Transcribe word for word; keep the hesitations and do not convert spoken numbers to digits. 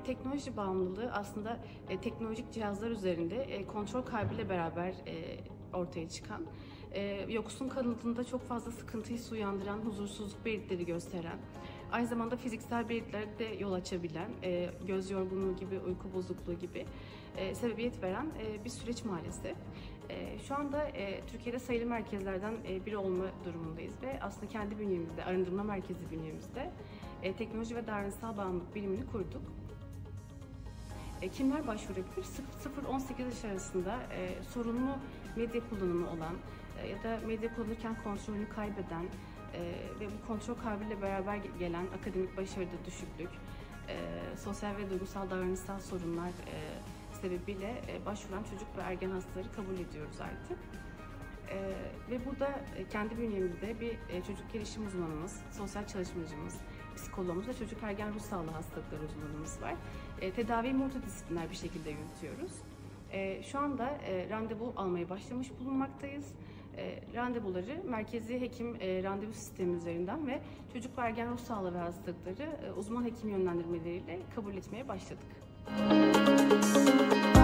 teknoloji bağımlılığı aslında e, teknolojik cihazlar üzerinde e, kontrol kaybıyla beraber e, ortaya çıkan, e, yoksun kanıtında çok fazla sıkıntı hissi uyandıran, huzursuzluk belirtileri gösteren, aynı zamanda fiziksel belirtilere de yol açabilen, e, göz yorgunluğu gibi, uyku bozukluğu gibi e, sebebiyet veren e, bir süreç maalesef. E, şu anda e, Türkiye'de sayılı merkezlerden e, biri olma durumundayız ve aslında kendi bünyemizde, arındırma merkezi bünyemizde e, teknoloji ve davranışsal bağımlılık birimini kurduk. E, kimler başvurabilir? sıfır on sekiz yaş arasında e, sorunlu medya kullanımı olan e, ya da medya kullanırken kontrolünü kaybeden e, ve bu kontrol kaybıyla beraber gelen akademik başarıda düşüklük, e, sosyal ve duygusal davranışsal sorunlar e, sebebiyle e, başvuran çocuk ve ergen hastaları kabul ediyoruz artık. E, ve burada e, kendi bünyemizde bir e, çocuk gelişim uzmanımız, sosyal çalışmacımız, psikologumuz ve çocuk ergen ruh sağlığı hastalıkları uzmanımız var. E, tedaviyi multidisipliner bir şekilde yürütüyoruz. E, şu anda e, randevu almaya başlamış bulunmaktayız. E, randevuları merkezi hekim e, randevu sistemi üzerinden ve çocuk ve ergen ruh sağlığı ve hastalıkları e, uzman hekim yönlendirmeleriyle kabul etmeye başladık.